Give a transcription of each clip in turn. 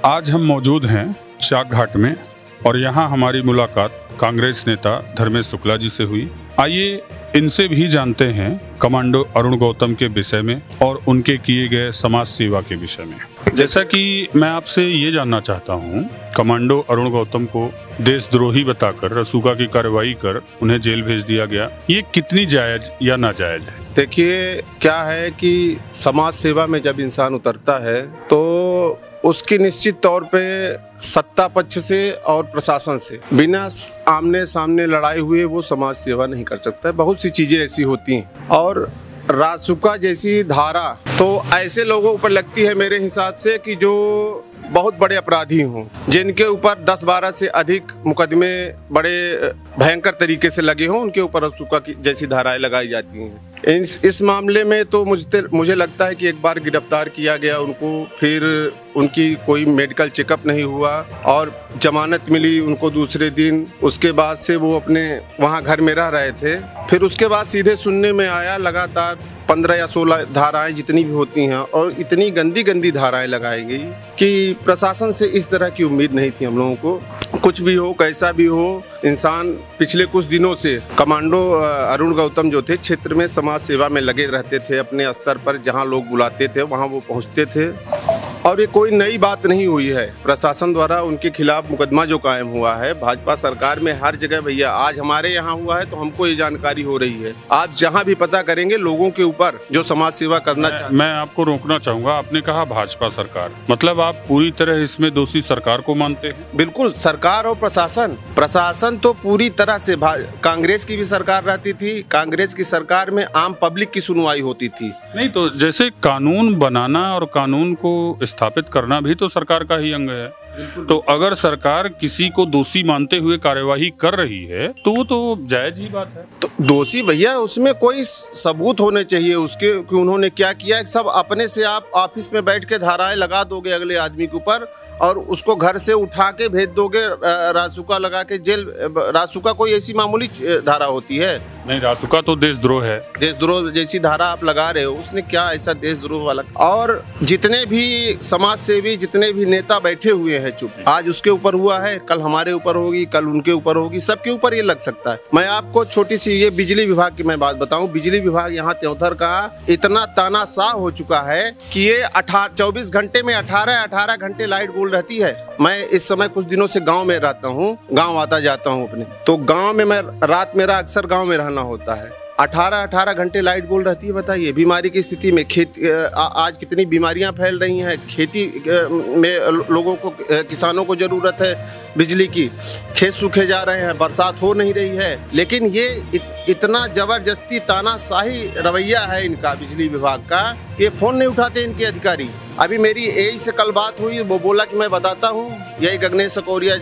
आज हम मौजूद हैं चाक घाट में और यहाँ हमारी मुलाकात कांग्रेस नेता धर्मेश शुक्ला जी से हुई। आइए इनसे भी जानते हैं कमांडो अरुण गौतम के विषय में और उनके किए गए समाज सेवा के विषय में। जैसा कि मैं आपसे ये जानना चाहता हूँ, कमांडो अरुण गौतम को देशद्रोही बताकर रसूखा की कार्रवाई कर उन्हें जेल भेज दिया गया, ये कितनी जायज या नाजायज है? देखिए, क्या है कि समाज सेवा में जब इंसान उतरता है तो उसकी निश्चित तौर पे सत्ता पक्ष से और प्रशासन से बिना आमने सामने लड़ाई हुए वो समाज सेवा नहीं कर सकता है। बहुत सी चीजें ऐसी होती हैं और रासुका जैसी धारा तो ऐसे लोगों पर लगती है मेरे हिसाब से कि जो बहुत बड़े अपराधी हों, जिनके ऊपर 10-12 से अधिक मुकदमे बड़े भयंकर तरीके से लगे हों, उनके ऊपर रासुका की जैसी धाराएं लगाई जाती हैं। इस मामले में तो मुझे लगता है कि एक बार गिरफ्तार किया गया उनको, फिर उनकी कोई मेडिकल चेकअप नहीं हुआ और जमानत मिली उनको दूसरे दिन। उसके बाद से वो अपने वहाँ घर में रह रहे थे। फिर उसके बाद सीधे सुनने में आया लगातार 15 या 16 धाराएं जितनी भी होती हैं और इतनी गंदी धाराएं लगाई गई कि प्रशासन से इस तरह की उम्मीद नहीं थी हम लोगों को। कुछ भी हो, कैसा भी हो, इंसान पिछले कुछ दिनों से कमांडो अरुण गौतम जो थे क्षेत्र में समाज सेवा में लगे रहते थे। अपने स्तर पर जहां लोग बुलाते थे वहां वो पहुंचते थे और ये कोई नई बात नहीं हुई है। प्रशासन द्वारा उनके खिलाफ मुकदमा जो कायम हुआ है भाजपा सरकार में हर जगह, भैया आज हमारे यहाँ हुआ है तो हमको ये जानकारी हो रही है। आप जहाँ भी पता करेंगे लोगों के ऊपर जो समाज सेवा करना चाहते। मैं आपको रोकना चाहूंगा, आपने कहा भाजपा सरकार, मतलब आप पूरी तरह इसमें दोषी सरकार को मानते हैं? बिल्कुल, सरकार और प्रशासन तो पूरी तरह से कांग्रेस की भी सरकार रहती थी। कांग्रेस की सरकार में आम पब्लिक की सुनवाई होती थी। नहीं तो जैसे कानून बनाना और कानून को स्थापित करना भी तो सरकार का ही अंग है। तो अगर सरकार किसी को दोषी मानते हुए कार्यवाही कर रही है तो वो तो जायज ही बात है। तो दोषी भैया, उसमें कोई सबूत होने चाहिए उसके कि उन्होंने क्या किया। सब अपने से आप ऑफिस में बैठ के धाराएं लगा दोगे अगले आदमी के ऊपर और उसको घर से उठा के भेज दोगे रासुका लगा के जेल। रासुका कोई ऐसी मामूली धारा होती है? नहीं, रासुका तो देशद्रोह है। देशद्रोह जैसी धारा आप लगा रहे हो, उसने क्या ऐसा देशद्रोह वाला? और जितने भी समाज सेवी, जितने भी नेता बैठे हुए हैं चुप, आज उसके ऊपर हुआ है, कल हमारे ऊपर होगी, कल उनके ऊपर होगी, सबके ऊपर ये लग सकता है। मैं आपको छोटी सी ये बिजली विभाग की मैं बात बताऊं। बिजली विभाग यहाँ त्योंथर का इतना तानाशाह हो चुका है कि ये 24 घंटे में 18 घंटे लाइट गोल रहती है। मैं इस समय कुछ दिनों से गांव में रहता हूं, गांव आता जाता हूं अपने, तो गांव में मैं रात मेरा अक्सर गांव में रहना होता है। 18 घंटे लाइट गोल रहती है। बताइए बीमारी की स्थिति में आज कितनी बीमारियां फैल रही हैं। खेती में लोगों को, किसानों को जरूरत है बिजली की, खेत सूखे जा रहे हैं, बरसात हो नहीं रही है। लेकिन ये इतना जबरदस्ती तानाशाही रवैया है इनका बिजली विभाग का कि फोन नहीं उठाते इनके अधिकारी। अभी मेरी एई से कल बात हुई, वो बोला कि मैं बताता हूँ, यही गगनेश सकौरिया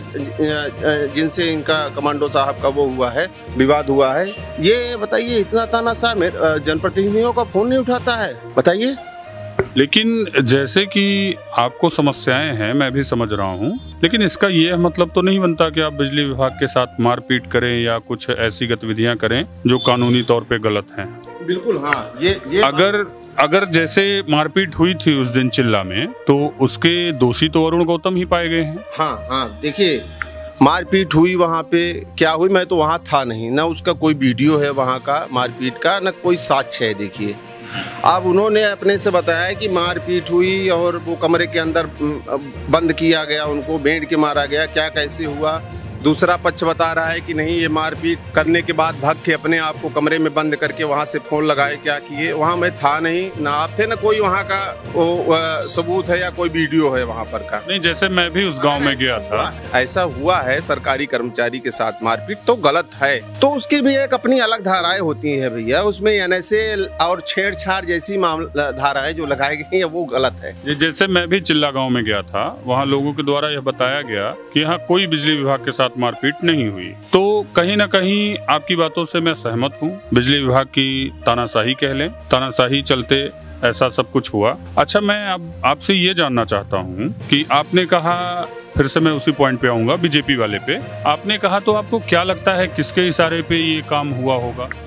जिनसे इनका कमांडो साहब का वो हुआ है, विवाद हुआ है। ये बताइए, इतना तानाशाह जनप्रतिनिधियों का फोन नहीं उठाता है, बताइए। लेकिन जैसे कि आपको समस्याएं हैं, मैं भी समझ रहा हूं, लेकिन इसका ये मतलब तो नहीं बनता कि आप बिजली विभाग के साथ मारपीट करें या कुछ ऐसी गतिविधियां करें जो कानूनी तौर पे गलत हैं। बिल्कुल, हाँ। ये अगर जैसे मारपीट हुई थी उस दिन चिल्ला में, तो उसके दोषी तो अरुण गौतम ही पाए गए हैं। हाँ, देखिए मारपीट हुई, वहाँ पे क्या हुई, मैं तो वहाँ था नहीं, ना उसका कोई वीडियो है वहाँ का मारपीट का, ना कोई साक्ष्य है। देखिए, अब उन्होंने अपने से बताया कि मारपीट हुई और वो कमरे के अंदर बंद किया गया, उनको बेंट के मारा गया, क्या कैसे हुआ। दूसरा पक्ष बता रहा है कि नहीं, ये मारपीट करने के बाद भाग के अपने आप को कमरे में बंद करके वहां से फोन लगाए, क्या किए। वहां मैं था नहीं, ना आप थे, ना कोई वहां का वो सबूत है या कोई वीडियो है वहां पर का। नहीं, जैसे मैं भी उस गांव में गया था। ऐसा हुआ है सरकारी कर्मचारी के साथ मारपीट, तो गलत है। तो उसकी भी एक अपनी अलग धाराएं होती है भैया, उसमें NSA और छेड़छाड़ जैसी धाराएं जो लगाई गई है वो गलत है। जैसे मैं भी चिल्ला गाँव में गया था, वहाँ लोगों के द्वारा यह बताया गया कि यहाँ कोई बिजली विभाग के साथ मारपीट नहीं हुई। तो कहीं ना कहीं आपकी बातों से मैं सहमत हूँ। बिजली विभाग की तानाशाही कह लें, तानाशाही चलते ऐसा सब कुछ हुआ। अच्छा, मैं अब आपसे ये जानना चाहता हूँ कि आपने कहा, फिर से मैं उसी पॉइंट पे आऊंगा, बीजेपी वाले पे। आपने कहा तो आपको क्या लगता है किसके इशारे पे ये काम हुआ होगा?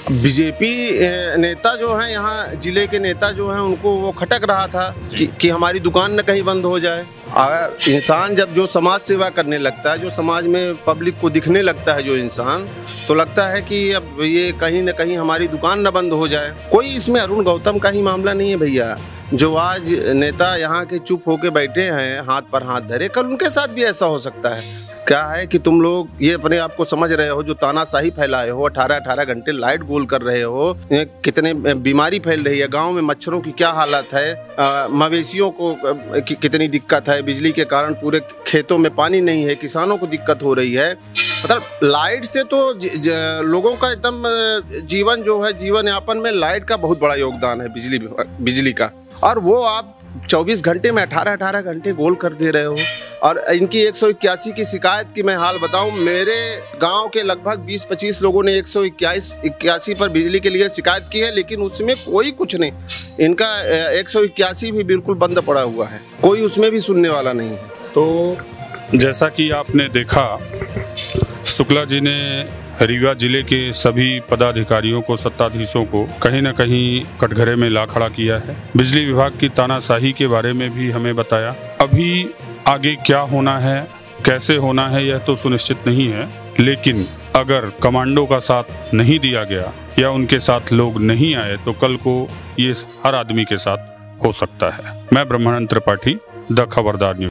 बीजेपी नेता जो है, यहाँ जिले के नेता जो है, उनको वो खटक रहा था कि हमारी दुकान न कहीं बंद हो जाए। अगर इंसान जब जो समाज सेवा करने लगता है, जो समाज में पब्लिक को दिखने लगता है जो इंसान, तो लगता है कि अब ये कहीं न कहीं हमारी दुकान न बंद हो जाए। कोई इसमें अरुण गौतम का ही मामला नहीं है भैया। जो आज नेता यहाँ के चुप होके बैठे हैं, हाथ पर हाथ धरे, कल उनके साथ भी ऐसा हो सकता है। क्या है कि तुम लोग ये अपने आप को समझ रहे हो, जो तानाशाही फैलाए हो, 18-18 घंटे लाइट गोल कर रहे हो, कितने बीमारी फैल रही है, गांव में मच्छरों की क्या हालत है, मवेशियों को कितनी दिक्कत है, बिजली के कारण पूरे खेतों में पानी नहीं है, किसानों को दिक्कत हो रही है। मतलब लाइट से तो लोगों का एकदम जीवन जो है, जीवन यापन में लाइट का बहुत बड़ा योगदान है, बिजली का। और वो आप 24 घंटे में 18-18 घंटे गोल कर दे रहे हो। और इनकी 181 की शिकायत की मैं हाल बताऊं, मेरे गांव के लगभग 20-25 लोगों ने 181 पर बिजली के लिए शिकायत की है, लेकिन उसमें कोई कुछ नहीं। इनका 181 भी बिल्कुल बंद पड़ा हुआ है, कोई उसमें भी सुनने वाला नहीं है। तो जैसा कि आपने देखा, शुक्ला जी ने रीवा जिले के सभी पदाधिकारियों को, सत्ताधीशों को कहीं न कहीं कटघरे में ला खड़ा किया है। बिजली विभाग की तानाशाही के बारे में भी हमें बताया। अभी आगे क्या होना है, कैसे होना है, यह तो सुनिश्चित नहीं है, लेकिन अगर कमांडो का साथ नहीं दिया गया या उनके साथ लोग नहीं आए तो कल को ये हर आदमी के साथ हो सकता है। मैं ब्रह्मानंद त्रिपाठी, द खबरदार न्यूज।